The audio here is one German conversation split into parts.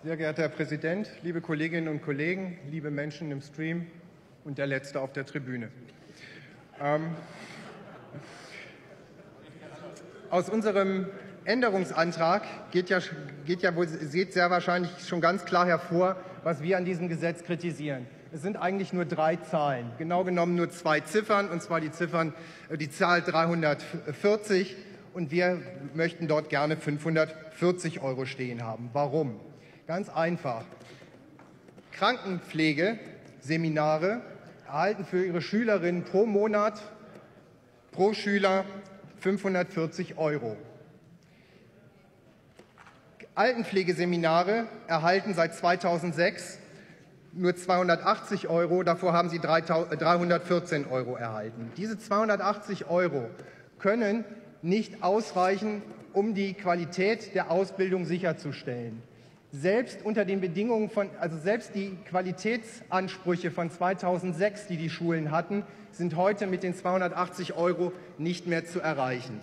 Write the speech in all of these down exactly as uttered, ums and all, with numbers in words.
Sehr geehrter Herr Präsident, liebe Kolleginnen und Kollegen, liebe Menschen im Stream und der Letzte auf der Tribüne. Ähm, aus unserem Änderungsantrag geht ja, geht ja wohl, geht sehr wahrscheinlich schon ganz klar hervor, was wir an diesem Gesetz kritisieren. Es sind eigentlich nur drei Zahlen, genau genommen nur zwei Ziffern, und zwar die Ziffern, die Zahl dreihundertvierzig, und wir möchten dort gerne fünfhundertvierzig Euro stehen haben. Warum? Ganz einfach. Krankenpflegeseminare erhalten für ihre Schülerinnen pro Monat, pro Schüler fünfhundertvierzig Euro. Altenpflegeseminare erhalten seit zweitausendsechs nur zweihundertachtzig Euro, davor haben sie dreihundertvierzehn Euro erhalten. Diese zweihundertachtzig Euro können nicht ausreichen, um die Qualität der Ausbildung sicherzustellen. Selbst unter den Bedingungen von, also selbst die Qualitätsansprüche von zweitausendsechs, die die Schulen hatten, sind heute mit den zweihundertachtzig Euro nicht mehr zu erreichen.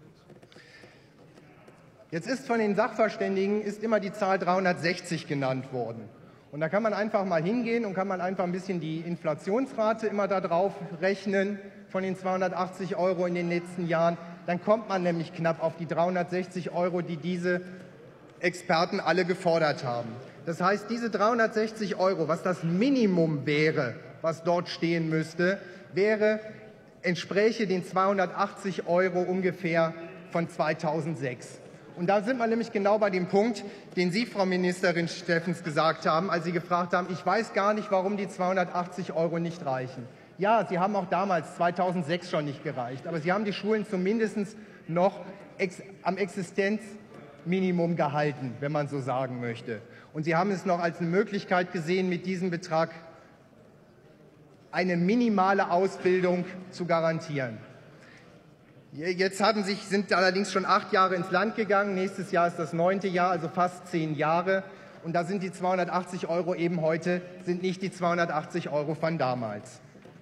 Jetzt ist von den Sachverständigen ist immer die Zahl dreihundertsechzig genannt worden. Und da kann man einfach mal hingehen und kann man einfach ein bisschen die Inflationsrate immer da drauf rechnen von den zweihundertachtzig Euro in den letzten Jahren. Dann kommt man nämlich knapp auf die dreihundertsechzig Euro, die diese Experten alle gefordert haben. Das heißt, diese dreihundertsechzig Euro, was das Minimum wäre, was dort stehen müsste, wäre, entspräche den zweihundertachtzig Euro ungefähr von zweitausendsechs. Und da sind wir nämlich genau bei dem Punkt, den Sie, Frau Ministerin Steffens, gesagt haben, als Sie gefragt haben, ich weiß gar nicht, warum die zweihundertachtzig Euro nicht reichen. Ja, sie haben auch damals zweitausendsechs schon nicht gereicht, aber Sie haben die Schulen zumindest noch ex am Existenzminimum gehalten, wenn man so sagen möchte. Und Sie haben es noch als eine Möglichkeit gesehen, mit diesem Betrag eine minimale Ausbildung zu garantieren. Jetzt haben sich, sind allerdings schon acht Jahre ins Land gegangen. Nächstes Jahr ist das neunte Jahr, also fast zehn Jahre. Und da sind die zweihundertachtzig Euro eben heute, sind nicht die zweihundertachtzig Euro von damals.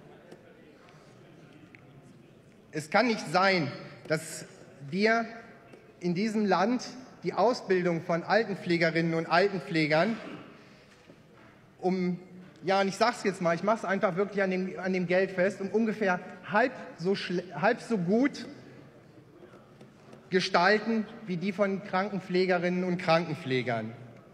Es kann nicht sein, dass wir in diesem Land die Ausbildung von Altenpflegerinnen und Altenpflegern um, ja, und ich sage es jetzt mal, ich mache es einfach wirklich an dem, an dem Geld fest, um ungefähr halb so, halb so gut gestalten wie die von Krankenpflegerinnen und Krankenpflegern.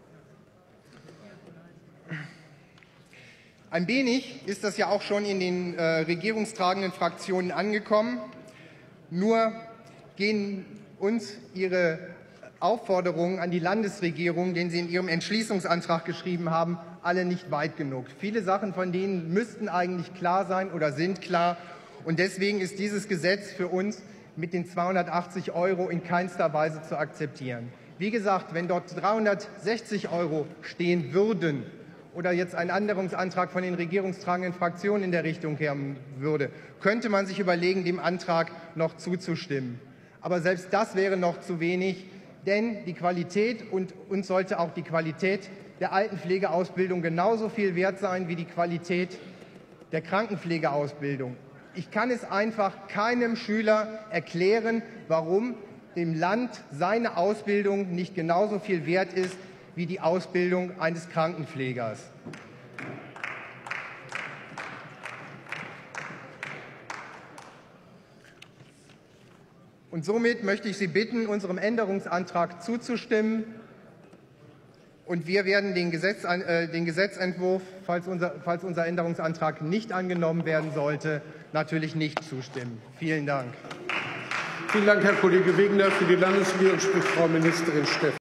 Ein wenig ist das ja auch schon in den äh, regierungstragenden Fraktionen angekommen. Nur gehen uns Ihre Aufforderungen an die Landesregierung, den Sie in Ihrem Entschließungsantrag geschrieben haben, alle nicht weit genug. Viele Sachen von denen müssten eigentlich klar sein oder sind klar. Und deswegen ist dieses Gesetz für uns mit den zweihundertachtzig Euro in keinster Weise zu akzeptieren. Wie gesagt, wenn dort dreihundertsechzig Euro stehen würden oder jetzt ein Änderungsantrag von den regierungstragenden Fraktionen in der Richtung kommen würde, könnte man sich überlegen, dem Antrag noch zuzustimmen. Aber selbst das wäre noch zu wenig, denn die Qualität und uns sollte auch die Qualität der Altenpflegeausbildung genauso viel wert sein wie die Qualität der Krankenpflegeausbildung. Ich kann es einfach keinem Schüler erklären, warum dem Land seine Ausbildung nicht genauso viel wert ist wie die Ausbildung eines Krankenpflegers. Und somit möchte ich Sie bitten, unserem Änderungsantrag zuzustimmen. Und wir werden den, Gesetz, äh, den Gesetzentwurf, falls unser, falls unser Änderungsantrag nicht angenommen werden sollte, natürlich nicht zustimmen. Vielen Dank. Vielen Dank, Herr Kollege Wegener. Für die Landesregierung spricht Frau Ministerin Steffens.